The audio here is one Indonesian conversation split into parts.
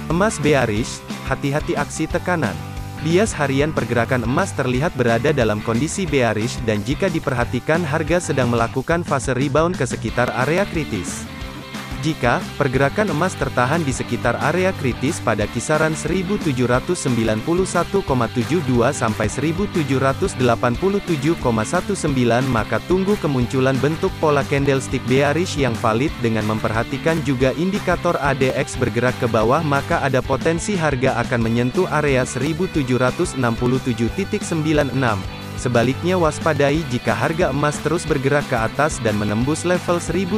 Emas bearish, hati-hati aksi tekanan. Bias harian pergerakan emas terlihat berada dalam kondisi bearish dan jika diperhatikan harga sedang melakukan fase rebound ke sekitar area kritis. Jika pergerakan emas tertahan di sekitar area kritis pada kisaran 1791,72 sampai 1787,19 maka tunggu kemunculan bentuk pola candlestick bearish yang valid dengan memperhatikan juga indikator ADX bergerak ke bawah maka ada potensi harga akan menyentuh area 1767.96. Sebaliknya waspadai jika harga emas terus bergerak ke atas dan menembus level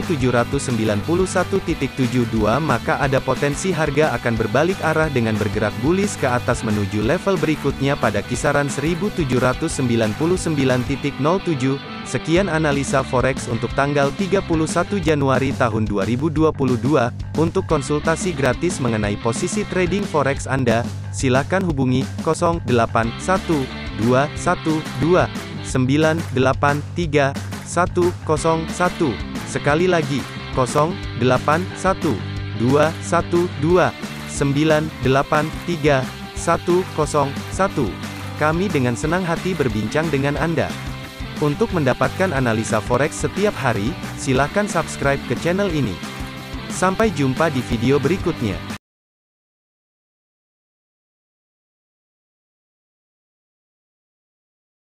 1791.72 maka ada potensi harga akan berbalik arah dengan bergerak bullish ke atas menuju level berikutnya pada kisaran 1799.07. Sekian analisa forex untuk tanggal 31 Januari tahun 2022. Untuk konsultasi gratis mengenai posisi trading forex Anda, silakan hubungi 081212983101. Sekali lagi, 081212983101. Kami dengan senang hati berbincang dengan Anda. Untuk mendapatkan analisa forex setiap hari, silakan subscribe ke channel ini. Sampai jumpa di video berikutnya.